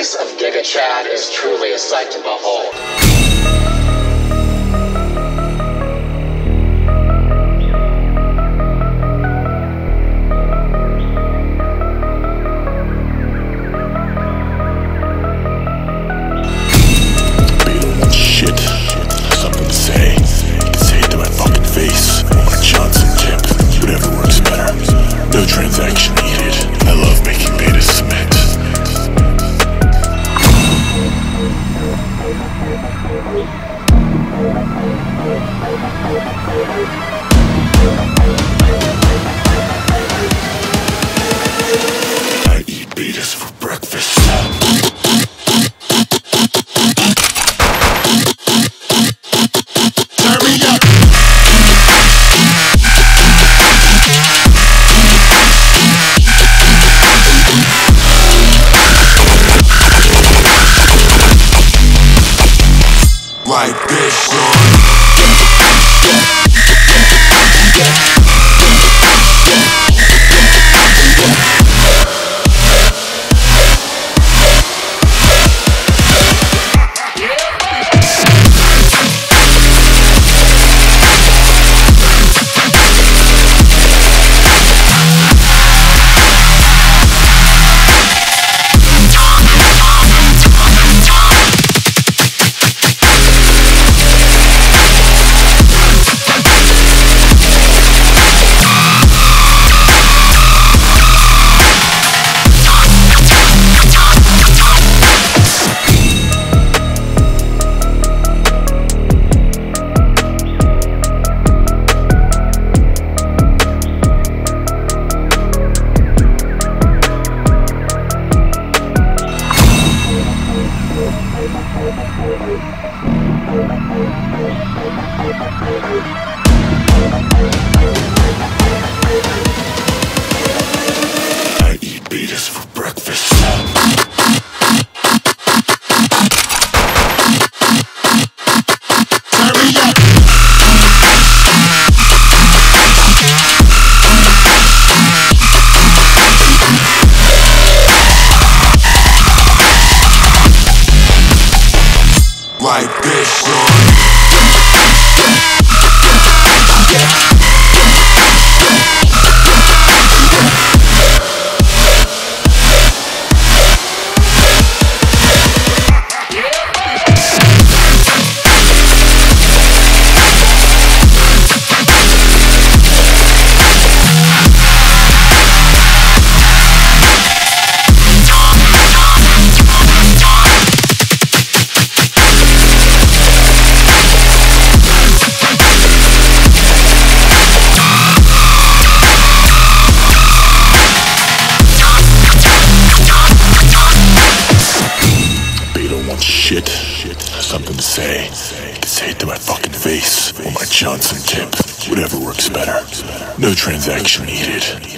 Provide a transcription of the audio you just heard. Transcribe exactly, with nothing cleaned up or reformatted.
face of GIGACHAD is truly a sight to behold. Transaction needed. I love making beta cement. I eat betas for breakfast. Turn me up. Like this, son. I eat betas for breakfast. Turn me up. Like this, son. Shit, something to say. Say it to my fucking face or my Johnson tip. Whatever works better. No transaction needed.